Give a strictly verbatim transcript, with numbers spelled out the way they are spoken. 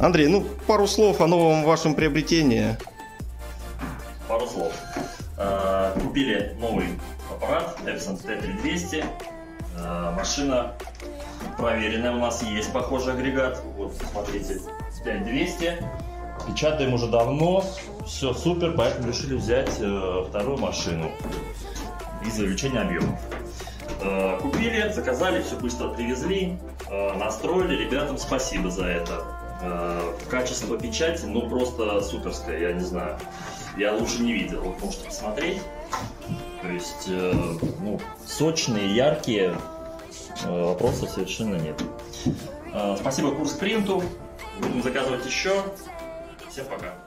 Андрей, ну пару слов о новом вашем приобретении. Пару слов. Купили новый аппарат Epson Т три двести. Машина проверенная, у нас есть похожий агрегат. Вот, смотрите, пять двести. Печатаем уже давно, все супер, поэтому решили взять вторую машину из-за увеличения объемов. Купили, заказали, все быстро привезли, настроили. Ребятам спасибо за это. Качество печати, ну просто суперское, я не знаю. Я лучше не видел, вот можете посмотреть. То есть, ну, сочные, яркие, вопросов совершенно нет. Спасибо Курскпринту, будем заказывать еще. Всем пока.